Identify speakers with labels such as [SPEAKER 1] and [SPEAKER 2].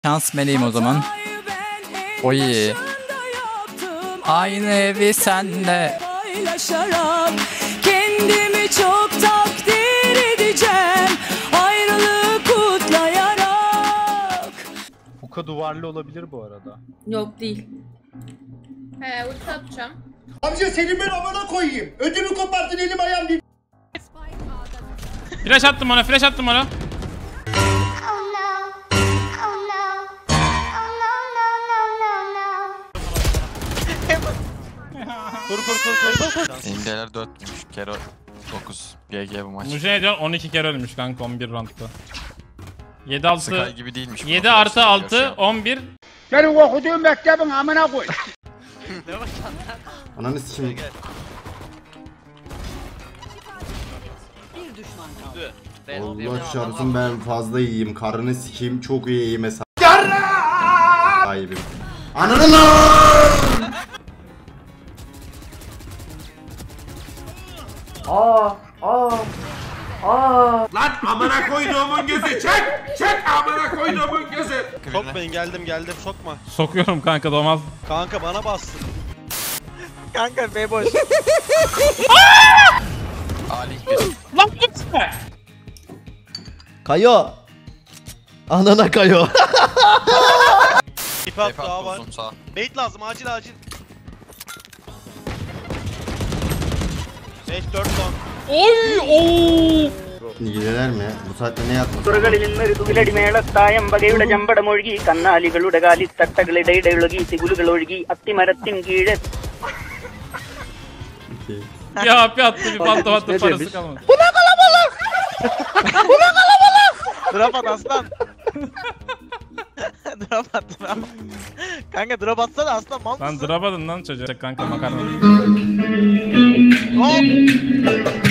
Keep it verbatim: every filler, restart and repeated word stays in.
[SPEAKER 1] Şans meleğim o zaman. Oy. Aynı evi senle.
[SPEAKER 2] Paylaşarak kendimi çok takdir edeceğim. Ayrılığı kutlayarak.
[SPEAKER 3] Uka duvarlı olabilir bu arada.
[SPEAKER 4] Yok değil.
[SPEAKER 5] He ulti atacağım.
[SPEAKER 6] Amca seni ben amına koyayım. Ödümü koparttın elim ayağım değil.
[SPEAKER 7] Flash attım ona, flash attım ona.
[SPEAKER 3] Kur kur kur kur kur.
[SPEAKER 8] İndeler dörtmüş. Kero dokuz. G G bu maç.
[SPEAKER 7] Mujine diyor on iki kere ölmüş kanka on bir roundda. yedi altı.
[SPEAKER 8] Sky gibi değilmiş.
[SPEAKER 7] yedi artı altı on bir.
[SPEAKER 6] Senin okuduğun mektebin amına koy.
[SPEAKER 9] Ananı sikeyim. Allah çarpsın ben fazla iyiyim. Karını sikeyim çok iyi iyiyim hesap. Ayıbım. Ananı lan!
[SPEAKER 10] Aa, aa, aa.
[SPEAKER 6] Lan amına koyduğumun gözü çek! Çek amına koyduğumun gözü!
[SPEAKER 3] Sokmayın, geldim geldim, sokma.
[SPEAKER 7] Sokuyorum kanka domaz.
[SPEAKER 3] Kanka bana bastın.
[SPEAKER 10] Kanka be boş.
[SPEAKER 8] Ali bir.
[SPEAKER 7] Lan gitme.
[SPEAKER 10] Kayo. Anana kayo.
[SPEAKER 3] İp at
[SPEAKER 8] Tepe
[SPEAKER 3] daha
[SPEAKER 8] attı
[SPEAKER 3] var.
[SPEAKER 8] uzun sağ.
[SPEAKER 3] Bait lazım, acil acil. beş dört son.
[SPEAKER 7] Oy ooo.
[SPEAKER 9] İlgiler mi? Bu saatte ne yapmak?
[SPEAKER 10] തുറകളിൽ നിന്നൊരു തുകിലടി മേളത്തായം വകയുടെ ചമ്പടമൊഴുകി കന്നാലികളുടെ കാലി തട്ടകളിടയിടൊഴുകി തികുലുകൾ ഒഴുകി അത്തിമരത്തിൻ കീഴെ
[SPEAKER 7] Ya bir attı bir pantol attı parası kalmadı.
[SPEAKER 10] Drop at aslan. Drop at drop. Kanka drop atsana aslan mal
[SPEAKER 7] Lan
[SPEAKER 10] mısın?
[SPEAKER 7] drapadın lan çocuğa kanka makarna.
[SPEAKER 10] Hop.